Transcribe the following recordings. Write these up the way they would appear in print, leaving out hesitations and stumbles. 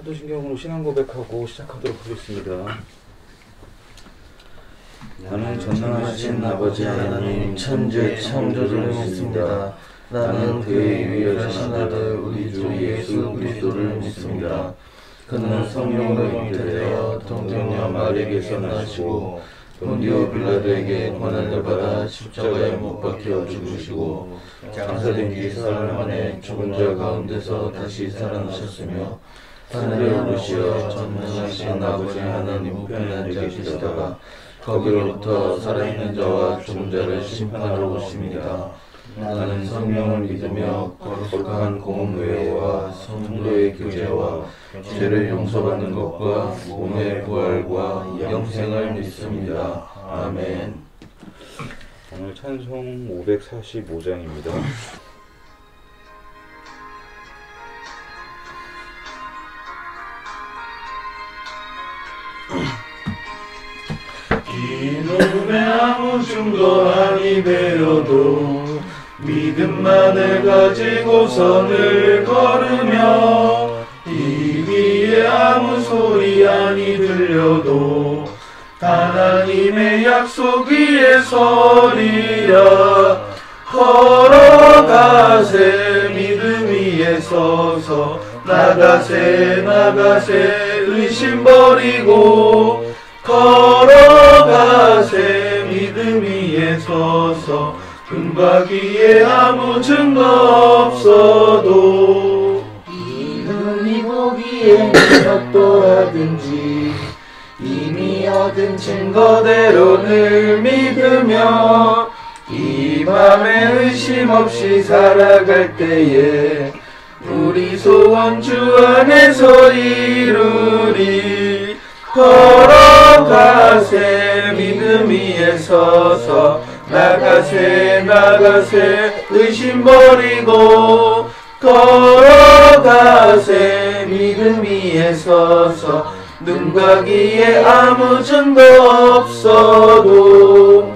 사도신경으로 신앙 고백하고 시작하도록 하겠습니다. 나는 전능하신 아버지 하나님 천재 창조주를 믿습니다. 나는 그의 유일하신 아들 우리 주 예수 그리스도를 믿습니다. 그는 성령으로 잉태되어 동정녀 마리아에게서 나시고 본디오 빌라도에게 고난을 받아 십자가에 못 박혀 죽으시고 장사된 뒤 사흘 만에 죽은 자 가운데서 다시 살아나셨으며 하늘에 오르시어 전능하신 아버지 하나님 우편에 앉아 계시다가 거기로부터 살아있는 자와 죽은 자를 심판하러 오십니다. 나는 성령을 믿으며 거룩한 공의회와 성도의 교제와 죄를 용서받는 것과 몸의 부활과 영생을 믿습니다. 아멘. 오늘 찬송 545장입니다. 이놈의 아무 중도 아니 되어도 믿음만을 가지고 선을 걸으며 이 위에 아무 소리 아니 들려도 하나님의 약속 위에 서리라. 걸어가세 믿음 위에 서서 나가세 의심 버리고 걸어가세 믿음 위에 서서 금박 위에 아무 증거 없어도 이 눈이 보기에 몇 하든지 이미 얻은 증거대로 늘 믿으며 이 밤에 의심 없이 살아갈 때에 우리 소원 주 안에서 이루리. 걸어가세 믿음 위에 서서 나가세 의심 버리고 걸어가세 믿음 위에 서서 눈과 귀에 아무 증거 없어도.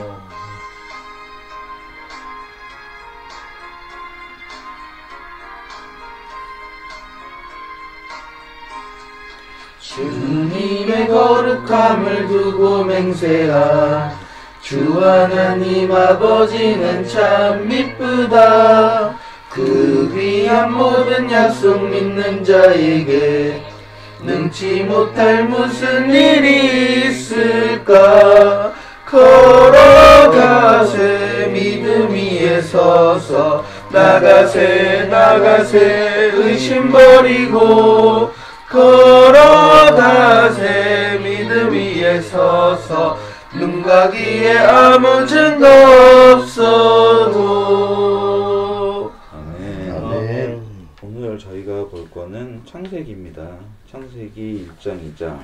주님의 거룩함을 두고 맹세한 주 하나님 아버지는 참 미쁘다. 그 귀한 모든 약속 믿는 자에게 능치 못할 무슨 일이 있을까. 걸어가세 믿음 위에 서서 나가세 의심 버리고 걸어가세 믿음 위에 서서 눈과 귀에 아무 증거 없어도. 아멘. 오늘 저희가 볼 거는 창세기입니다. 창세기 1장 2장.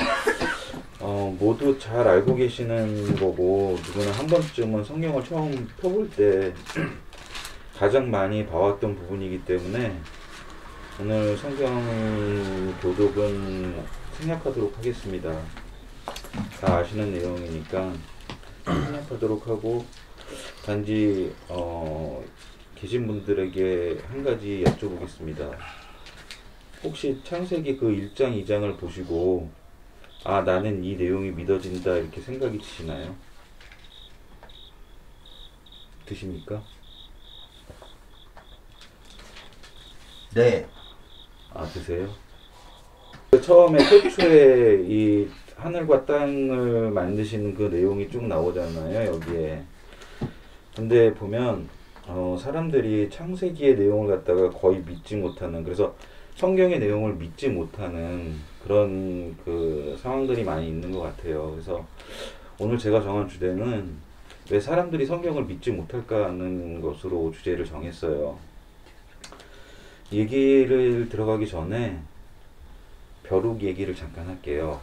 모두 잘 알고 계시는 거고 누구나 한 번쯤은 성경을 처음 펴볼 때 가장 많이 봐왔던 부분이기 때문에 오늘 성경 교독은 생략하도록 하겠습니다. 다 아시는 내용이니까 생략하도록 하고 단지 계신 분들에게 한 가지 여쭤보겠습니다. 혹시 창세기 그 1장 2장을 보시고 아 나는 이 내용이 믿어진다 이렇게 생각이 드시나요? 드십니까? 네. 아 드세요? 처음에 태초에 이 하늘과 땅을 만드시는 그 내용이 쭉 나오잖아요 여기에. 근데 보면 사람들이 창세기의 내용을 갖다가 거의 믿지 못하는, 그래서 성경의 내용을 믿지 못하는 그런 그 상황들이 많이 있는 것 같아요. 그래서 오늘 제가 정한 주제는 왜 사람들이 성경을 믿지 못할까 하는 것으로 주제를 정했어요. 얘기를 들어가기 전에 벼룩 얘기를 잠깐 할게요.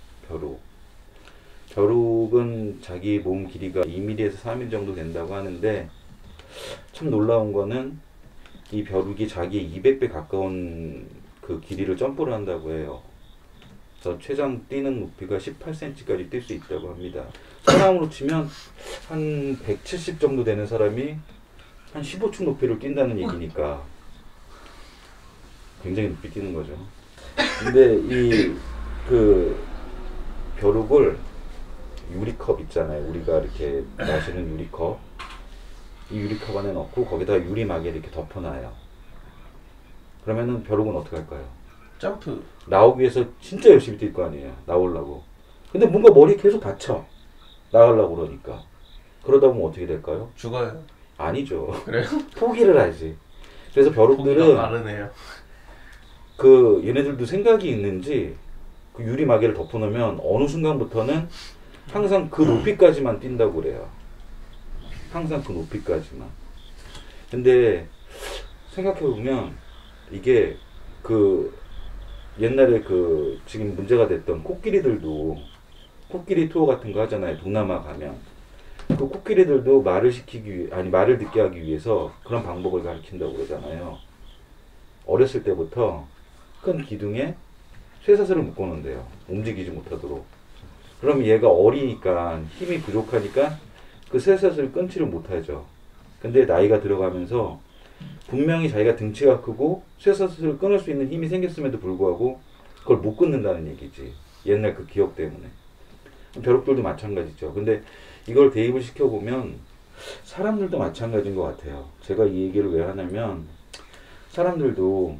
벼룩은 자기 몸 길이가 2mm에서 3mm 정도 된다고 하는데 참 놀라운 거는 이 벼룩이 자기 200배 가까운 그 길이를 점프를 한다고 해요. 그래서 최장 뛰는 높이가 18cm까지 뛸 수 있다고 합니다. 사람으로 치면 한 170 정도 되는 사람이 한 15층 높이를 뛴다는 얘기니까 굉장히 높이 뛰는 거죠. 근데 이 그 벼룩을 유리컵 있잖아요. 우리가 이렇게 마시는 유리컵. 이 유리컵 안에 넣고 거기다 유리막에 이렇게 덮어놔요. 그러면은 벼룩은 어떻게 할까요? 점프. 나오기 위해서 진짜 열심히 뛸 거 아니에요. 나오려고. 근데 뭔가 머리에 계속 다쳐. 나가려고 그러니까. 그러다 보면 어떻게 될까요? 죽어요. 아니죠. 그래요? 포기를 하지. 그래서 보기가 벼룩들은 다르네요. 그 얘네들도 생각이 있는지 그 유리마개를 덮어놓으면 어느 순간부터는 항상 그 높이까지만 뛴다고 그래요. 항상 그 높이까지만. 근데 생각해보면 이게 그 옛날에 그 지금 문제가 됐던 코끼리들도 코끼리 투어 같은 거 하잖아요. 동남아 가면 그 코끼리들도 말을 시키기 위해 아니 말을 듣게 하기 위해서 그런 방법을 가르친다고 그러잖아요. 어렸을 때부터 큰 기둥에 쇠사슬을 묶어놓는데요. 움직이지 못하도록. 그럼 얘가 어리니까 힘이 부족하니까 그 쇠사슬을 끊지를 못하죠. 근데 나이가 들어가면서 분명히 자기가 등치가 크고 쇠사슬을 끊을 수 있는 힘이 생겼음에도 불구하고 그걸 못 끊는다는 얘기지. 옛날 그 기억 때문에. 벼룩들도 마찬가지죠. 근데 이걸 대입을 시켜보면 사람들도 마찬가지인 것 같아요. 제가 이 얘기를 왜 하냐면 사람들도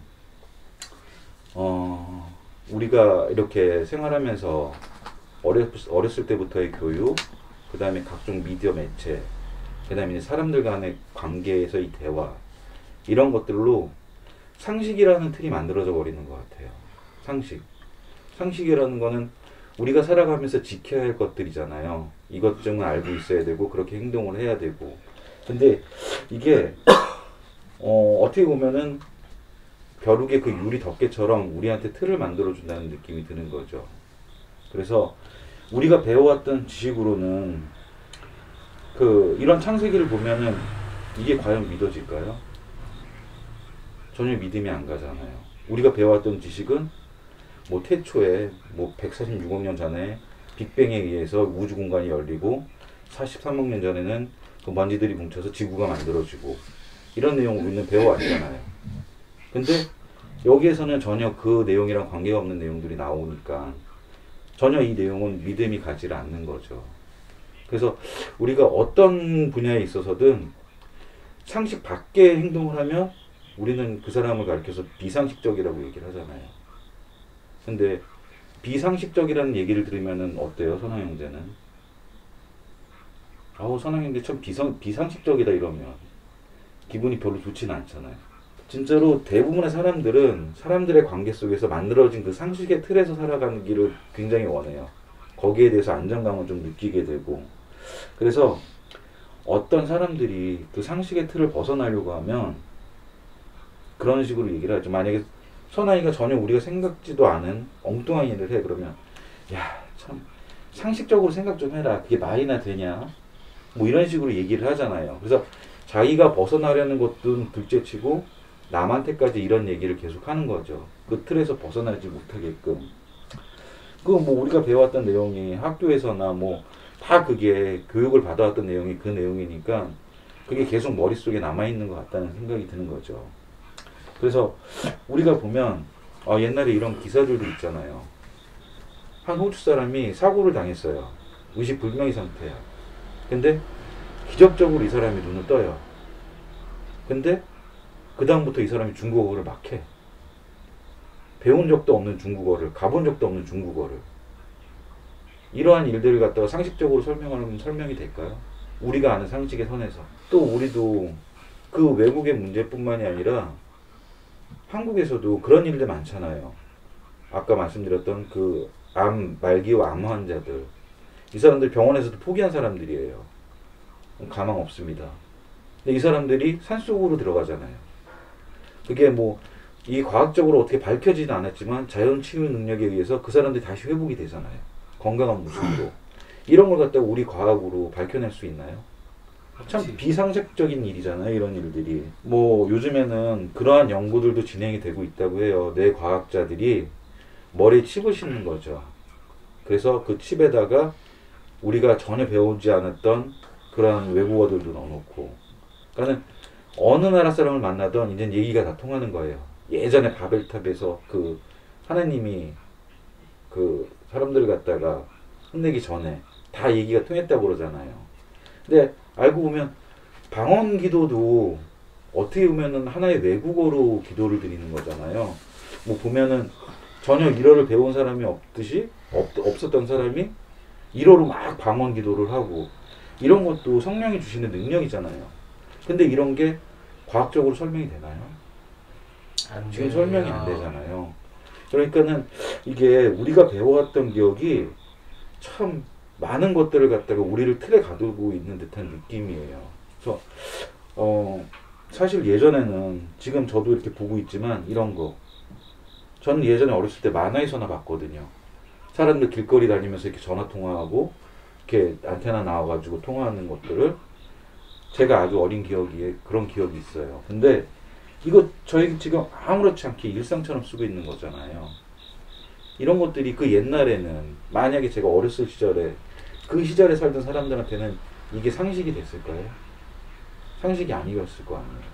우리가 이렇게 생활하면서 어렸을 때부터의 교육, 그 다음에 각종 미디어 매체, 그 다음에 사람들 간의 관계에서의 대화, 이런 것들로 상식이라는 틀이 만들어져 버리는 것 같아요. 상식. 상식이라는 거는 우리가 살아가면서 지켜야 할 것들이잖아요. 이것쯤은 알고 있어야 되고, 그렇게 행동을 해야 되고. 근데 이게, 어떻게 보면은 벼룩의 그 유리 덮개처럼 우리한테 틀을 만들어준다는 느낌이 드는 거죠. 그래서 우리가 배워왔던 지식으로는 이런 창세기를 보면은 이게 과연 믿어질까요? 전혀 믿음이 안 가잖아요. 우리가 배워왔던 지식은 뭐 태초에 뭐 146억 년 전에 빅뱅에 의해서 우주 공간이 열리고 43억 년 전에는 그 먼지들이 뭉쳐서 지구가 만들어지고 이런 내용을 우리는 배워왔잖아요. 근데 여기에서는 전혀 그 내용이랑 관계가 없는 내용들이 나오니까 전혀 이 내용은 믿음이 가지를 않는 거죠. 그래서 우리가 어떤 분야에 있어서든 상식 밖의 행동을 하면 우리는 그 사람을 가리켜서 비상식적이라고 얘기를 하잖아요. 근데 비상식적이라는 얘기를 들으면은 어때요, 선왕 형제는? 아우, 선왕 형제 참 비상식적이다 이러면 기분이 별로 좋지는 않잖아요. 진짜로 대부분의 사람들은 사람들의 관계 속에서 만들어진 그 상식의 틀에서 살아가는 길을 굉장히 원해요. 거기에 대해서 안정감을 좀 느끼게 되고. 그래서 어떤 사람들이 그 상식의 틀을 벗어나려고 하면 그런 식으로 얘기를 하죠. 만약에 선아이가 전혀 우리가 생각지도 않은 엉뚱한 일을 해. 그러면 야, 참 상식적으로 생각 좀 해라. 그게 말이나 되냐? 뭐 이런 식으로 얘기를 하잖아요. 그래서 자기가 벗어나려는 것도 둘째치고 남한테까지 이런 얘기를 계속 하는 거죠. 그 틀에서 벗어나지 못하게끔. 뭐 우리가 배워왔던 내용이 학교에서나 뭐 다 그게 교육을 받아왔던 내용이 그 내용이니까 그게 계속 머릿속에 남아있는 것 같다는 생각이 드는 거죠. 그래서 우리가 보면 옛날에 이런 기사들도 있잖아요. 한 호주 사람이 사고를 당했어요. 의식불명의 상태야. 근데 기적적으로 이 사람이 눈을 떠요. 근데 그 다음부터 이 사람이 중국어를 막 해. 배운 적도 없는 중국어를, 가본 적도 없는 중국어를. 이러한 일들을 갖다가 상식적으로 설명하면 설명이 될까요? 우리가 아는 상식의 선에서. 또 우리도 그 외국의 문제뿐만이 아니라 한국에서도 그런 일들 많잖아요. 아까 말씀드렸던 그 말기와 암 환자들. 이 사람들 병원에서도 포기한 사람들이에요. 가망 없습니다. 근데 이 사람들이 산속으로 들어가잖아요. 그게 뭐 이 과학적으로 어떻게 밝혀지진 않았지만 자연 치유 능력에 의해서 그 사람들이 다시 회복이 되잖아요. 건강한 모습으로. 이런 걸 갖다가 우리 과학으로 밝혀낼 수 있나요? 참 비상식적인 일이잖아요. 이런 일들이. 뭐 요즘에는 그러한 연구들도 진행이 되고 있다고 해요. 뇌 과학자들이 머리에 칩을 심는 거죠. 그래서 그 칩에다가 우리가 전혀 배우지 않았던 그러한 외국어들도 넣어놓고. 그러니까 어느 나라 사람을 만나던 이제 얘기가 다 통하는 거예요. 예전에 바벨탑에서 그 하나님이 그 사람들을 갖다가 혼내기 전에 다 얘기가 통했다고 그러잖아요. 근데 알고 보면 방언 기도도 어떻게 보면은 하나의 외국어로 기도를 드리는 거잖아요. 뭐 보면은 전혀 일어를 배운 사람이 없었던 사람이 일어로 막 방언 기도를 하고 이런 것도 성령이 주시는 능력이잖아요. 근데 이런 게 과학적으로 설명이 되나요? 지금 설명이 안 되잖아요. 그러니까는 이게 우리가 배워왔던 기억이 참 많은 것들을 갖다가 우리를 틀에 가두고 있는 듯한 느낌이에요. 그래서 사실 예전에는 지금 저도 이렇게 보고 있지만 이런 거 저는 예전에 어렸을 때 만화에서나 봤거든요. 사람들 길거리 다니면서 이렇게 전화 통화하고 이렇게 안테나 나와가지고 통화하는 것들을 제가 아주 어린 기억에 그런 기억이 있어요. 근데 이거 저희 지금 아무렇지 않게 일상처럼 쓰고 있는 거잖아요. 이런 것들이 그 옛날에는 만약에 제가 어렸을 시절에 그 시절에 살던 사람들한테는 이게 상식이 됐을까요? 상식이 아니었을 거 아니에요.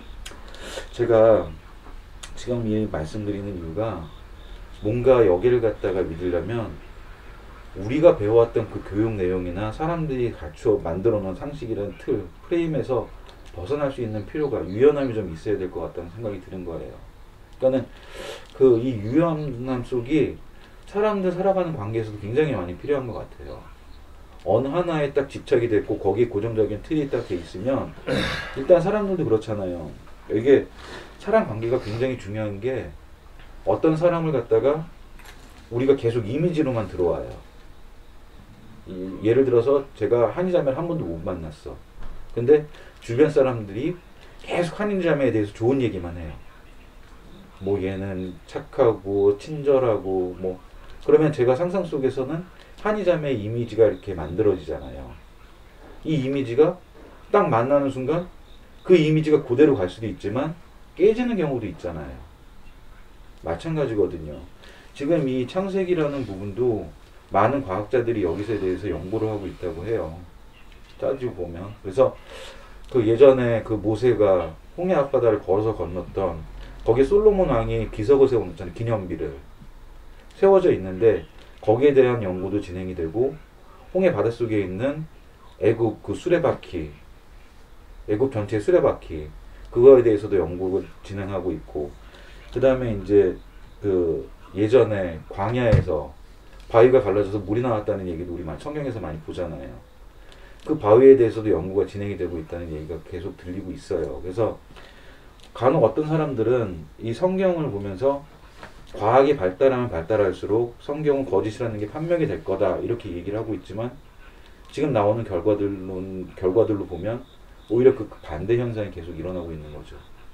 제가 지금 이 말씀드리는 이유가 뭔가 여기를 갖다가 믿으려면 우리가 배워왔던 그 교육 내용이나 사람들이 갖추어 만들어 놓은 상식이라는 틀, 프레임에서 벗어날 수 있는 필요가, 유연함이 좀 있어야 될 것 같다는 생각이 드는 거예요. 그러니까는 그 이 유연함 속이 사람들 살아가는 관계에서도 굉장히 많이 필요한 것 같아요. 어느 하나에 딱 집착이 됐고 거기에 고정적인 틀이 딱 돼 있으면 일단 사람들도 그렇잖아요. 이게 사람 관계가 굉장히 중요한 게 어떤 사람을 갖다가 우리가 계속 이미지로만 들어와요. 예를 들어서 제가 한의자매를 한 번도 못 만났어. 근데 주변 사람들이 계속 한의자매에 대해서 좋은 얘기만 해요. 뭐 얘는 착하고 친절하고 뭐 그러면 제가 상상 속에서는 한의자매의 이미지가 이렇게 만들어지잖아요. 이 이미지가 딱 만나는 순간 그 이미지가 그대로 갈 수도 있지만 깨지는 경우도 있잖아요. 마찬가지거든요. 지금 이 창세기라는 부분도 많은 과학자들이 여기서에 대해서 연구를 하고 있다고 해요. 따지고 보면. 그래서 그 예전에 그 모세가 홍해 앞바다를 걸어서 건넜던 거기에 솔로몬 왕이 기석을 세워놓잖아요. 기념비를 세워져 있는데 거기에 대한 연구도 진행이 되고 홍해 바닷속에 있는 애굽 그 수레바퀴 애굽 전체 수레바퀴 그거에 대해서도 연구를 진행하고 있고 그 다음에 이제 그 예전에 광야에서 바위가 갈라져서 물이 나왔다는 얘기도 우리 성경에서 많이 보잖아요. 그 바위에 대해서도 연구가 진행이 되고 있다는 얘기가 계속 들리고 있어요. 그래서 간혹 어떤 사람들은 이 성경을 보면서 과학이 발달하면 발달할수록 성경은 거짓이라는 게 판명이 될 거다 이렇게 얘기를 하고 있지만 지금 나오는 결과들로 보면 오히려 그 반대 현상이 계속 일어나고 있는 거죠.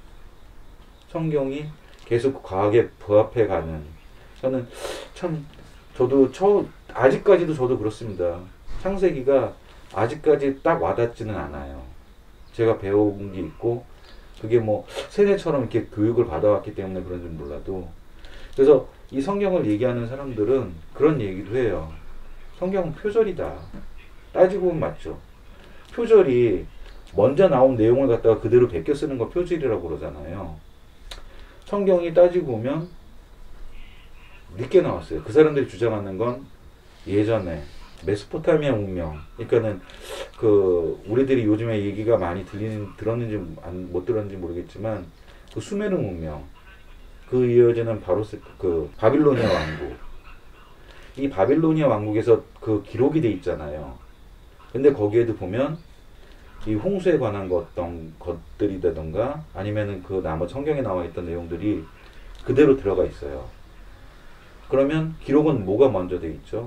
성경이 계속 과학에 부합해 가는 저는 참 저도 아직까지도 저도 그렇습니다. 창세기가 아직까지 딱 와닿지는 않아요. 제가 배운 게 있고 그게 뭐 세뇌처럼 이렇게 교육을 받아왔기 때문에 그런지 몰라도 그래서 이 성경을 얘기하는 사람들은 그런 얘기도 해요. 성경은 표절이다. 따지고 보면 맞죠. 표절이 먼저 나온 내용을 갖다가 그대로 베껴 쓰는 거 표절이라고 그러잖아요. 성경이 따지고 보면 늦게 나왔어요. 그 사람들이 주장하는 건 예전에 메소포타미아 문명, 그러니까는 그 우리들이 요즘에 얘기가 많이 들었는지 못 들었는지 모르겠지만 그 수메르 문명, 그 이어지는 바로 그 바빌로니아 왕국, 이 바빌로니아 왕국에서 그 기록이 돼 있잖아요. 근데 거기에도 보면 이 홍수에 관한 어떤 것들이라던가 아니면은 그 나머지 성경에 나와 있던 내용들이 그대로 들어가 있어요. 그러면 기록은 뭐가 먼저 돼 있죠?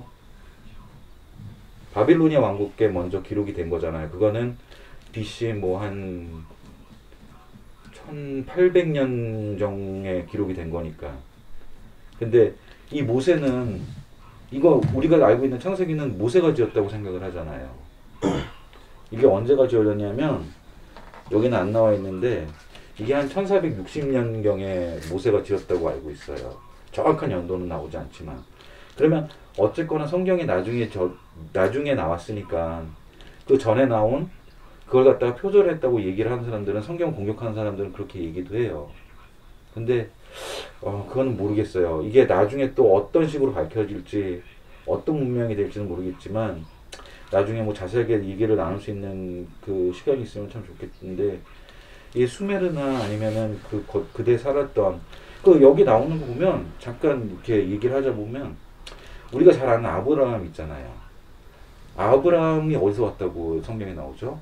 바빌로니아 왕국에 먼저 기록이 된 거잖아요. 그거는 BC 뭐 한 1800년 정에 기록이 된 거니까. 근데 이 모세는 이거 우리가 알고 있는 창세기는 모세가 지었다고 생각을 하잖아요. 이게 언제가 지어졌냐면 여기는 안 나와 있는데 이게 한 1460년경에 모세가 지었다고 알고 있어요. 정확한 연도는 나오지 않지만 그러면 어쨌거나 성경이 나중에 나왔으니까 그 전에 나온 그걸 갖다가 표절했다고 얘기를 하는 사람들은 성경 공격하는 사람들은 그렇게 얘기도 해요. 근데 그건 모르겠어요. 이게 나중에 또 어떤 식으로 밝혀질지 어떤 문명이 될지는 모르겠지만 나중에 뭐 자세하게 얘기를 나눌 수 있는 그 시간이 있으면 참 좋겠는데 이 수메르나 아니면은 그대 살았던 그 여기 나오는 거 보면 잠깐 이렇게 얘기를 하자 보면 우리가 잘 아는 아브라함 있잖아요. 아브라함이 어디서 왔다고 성경에 나오죠?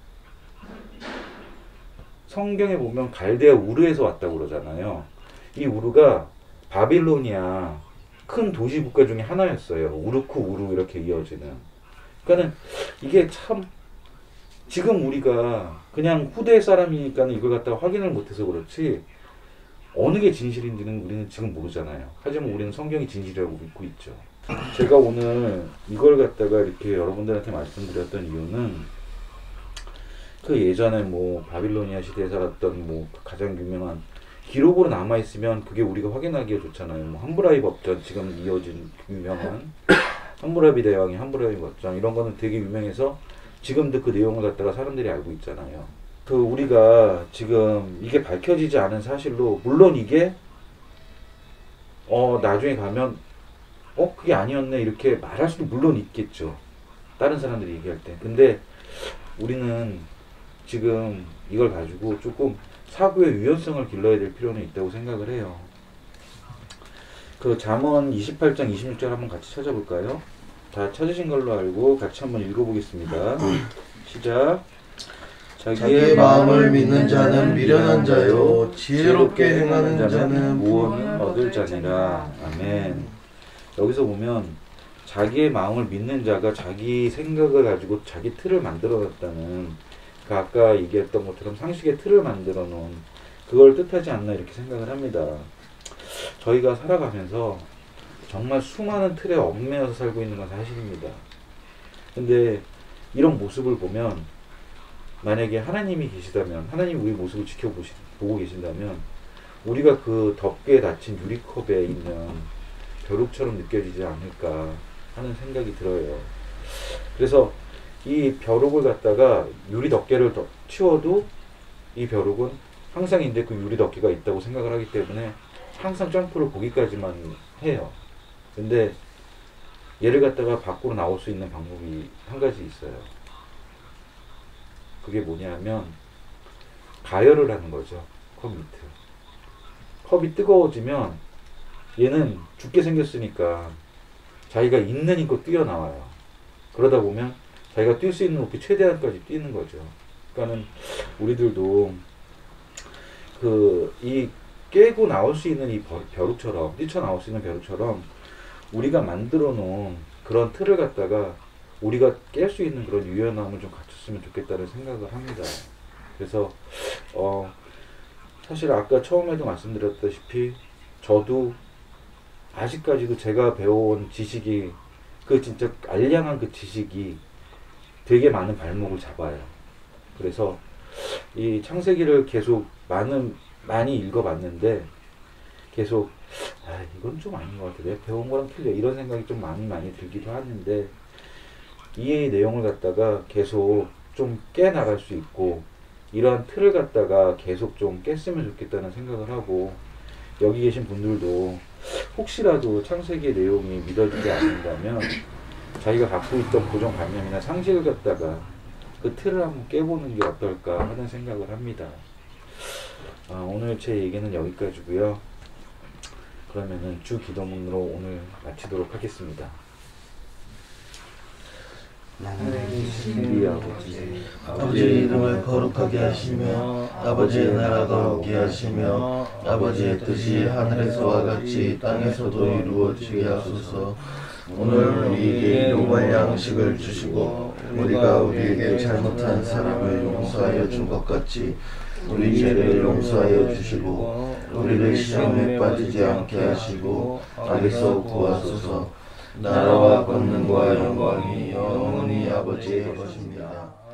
성경에 보면 갈대아 우르에서 왔다고 그러잖아요. 이 우르가 바빌로니아 큰 도시 국가 중에 하나였어요. 우르크 우르 이렇게 이어지는. 그러니까는 이게 참 지금 우리가 그냥 후대 사람이니까 이걸 갖다가 확인을 못해서 그렇지 어느 게 진실인지는 우리는 지금 모르잖아요. 하지만 우리는 성경이 진실이라고 믿고 있죠. 제가 오늘 이걸 갖다가 이렇게 여러분들한테 말씀드렸던 이유는 그 예전에 뭐 바빌로니아 시대에 살았던 뭐 가장 유명한 기록으로 남아있으면 그게 우리가 확인하기가 좋잖아요. 뭐 함무라비 법전 지금 이어진 유명한 함무라비 대왕의 함무라비 법전 이런 거는 되게 유명해서 지금도 그 내용을 갖다가 사람들이 알고 있잖아요. 그 우리가 지금 이게 밝혀지지 않은 사실로 물론 이게 나중에 가면 그게 아니었네 이렇게 말할 수도 물론 있겠죠. 다른 사람들이 얘기할 때. 근데 우리는 지금 이걸 가지고 조금 사고의 유연성을 길러야 될 필요는 있다고 생각을 해요. 그 잠언 28장 26절 한번 같이 찾아볼까요? 다 찾으신 걸로 알고 같이 한번 읽어보겠습니다. 시작. 자기의 마음을 믿는 자는 미련한 자요 지혜롭게 행하는 자는 무엇을 얻을 자니라. 아멘. 여기서 보면 자기의 마음을 믿는 자가 자기 생각을 가지고 자기 틀을 만들어 놨다는 그 아까 얘기했던 것처럼 상식의 틀을 만들어 놓은 그걸 뜻하지 않나 이렇게 생각을 합니다. 저희가 살아가면서 정말 수많은 틀에 얽매여서 살고 있는 건 사실입니다. 근데 이런 모습을 보면 만약에 하나님이 계시다면 하나님이 우리 모습을 보고 계신다면 우리가 그 덮개에 닫힌 유리컵에 있는 벼룩처럼 느껴지지 않을까 하는 생각이 들어요. 그래서 이 벼룩을 갖다가 유리 덮개를 치워도 이 벼룩은 항상 인데 그 유리 덮개가 있다고 생각을 하기 때문에 항상 점프를 거기까지만 해요. 근데 얘를 갖다가 밖으로 나올 수 있는 방법이 한 가지 있어요. 그게 뭐냐면 가열을 하는 거죠. 컵 밑을. 컵이 뜨거워지면 얘는 죽게 생겼으니까 자기가 있는 힘껏 뛰어나와요. 그러다 보면 자기가 뛸 수 있는 높이 최대한까지 뛰는 거죠. 그러니까는 우리들도 이 깨고 나올 수 있는 이 벼룩처럼 뛰쳐나올 수 있는 벼룩처럼 우리가 만들어 놓은 그런 틀을 갖다가 우리가 깰 수 있는 그런 유연함을 좀 갖췄으면 좋겠다는 생각을 합니다. 그래서 사실 아까 처음에도 말씀드렸다시피 저도 아직까지도 제가 배워온 지식이 그 진짜 알량한 그 지식이 되게 많은 발목을 잡아요. 그래서 이 창세기를 계속 많이 읽어봤는데 계속 이건 좀 아닌 것 같아. 내가 배운 거랑 틀려. 이런 생각이 좀 많이 들기도 하는데 이 내용을 갖다가 계속 좀 깨나갈 수 있고 이러한 틀을 갖다가 계속 좀 깼으면 좋겠다는 생각을 하고 여기 계신 분들도 혹시라도 창세기의 내용이 믿어지지 않는다면 자기가 갖고 있던 고정관념이나 상식을 갖다가 그 틀을 한번 깨보는 게 어떨까 하는 생각을 합니다. 오늘 제 얘기는 여기까지고요. 그러면은 주 기도문으로 오늘 마치도록 하겠습니다. 우리 아버지의 이름을 거룩하게 하시며 아버지의 나라가 오게 하시며 아버지의 뜻이 하늘에서와 같이 땅에서도 이루어지게 하소서. 오늘 우리에게 일용할 양식을 주시고 우리가 우리에게 잘못한 사람을 용서하여 준 것 같이 우리 죄를 용서하여 주시고 우리를 시험에 빠지지 않게 하시고 악에서 구하소서. 나라와 권능과 영광이 영원히 아버지의 것입니다.